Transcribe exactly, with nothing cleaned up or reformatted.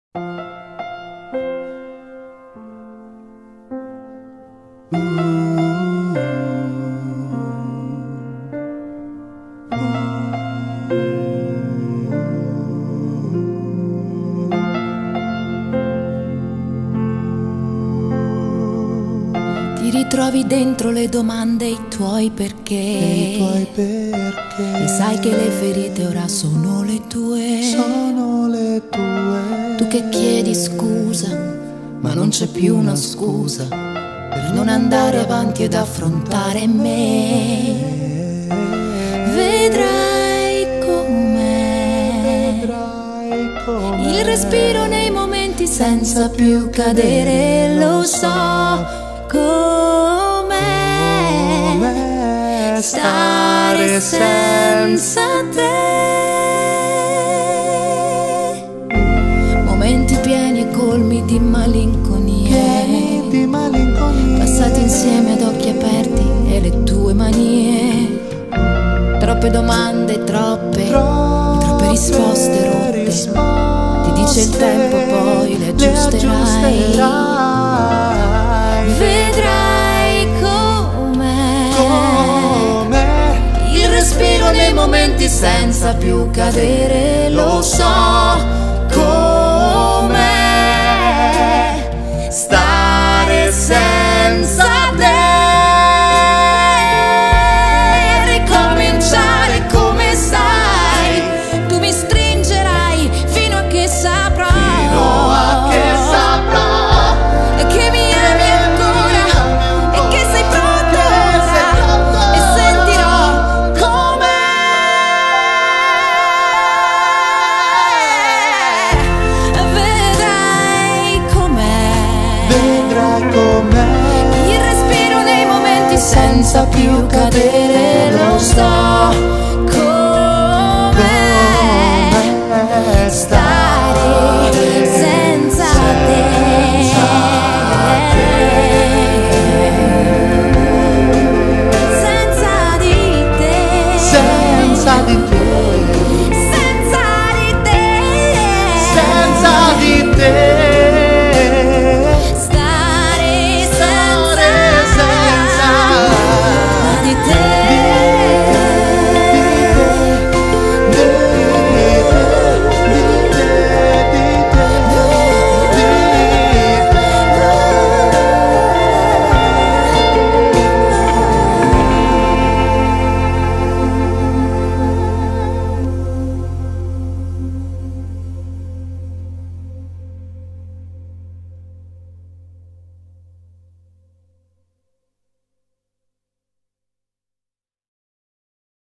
Ti ritrovi dentro le domande e i tuoi perché, i tuoi perché. E sai che le ferite ora sono le tue. Sono le tue. Tu che chiedi scusa, ma non c'è più una scusa per non andare avanti ed affrontare me. Vedrai com'è, Vedrai com'è. Il respiro nei momenti senza più cadere. Lo so com'è stare senza te. Momenti pieni e colmi di malinconia, Pieni di malinconia, passati insieme ad occhi aperti e le tue manie. Troppe domande, troppe, troppe, troppe risposte rotte. risposte, Ti dice il tempo, poi le aggiusterai. Vedrai com'è, com'è. Il respiro nei momenti senza più cadere. Lo so com'è stare senza te. Ricominciare come sai, tu mi stringerai fino a che saprò, Fino a che saprò e che mi ami ancora e che sei pronto ora, e sentirò com'è. Vedrai com'è, Vedrai com'è. Il respiro nei momenti senza più cadere. Lo so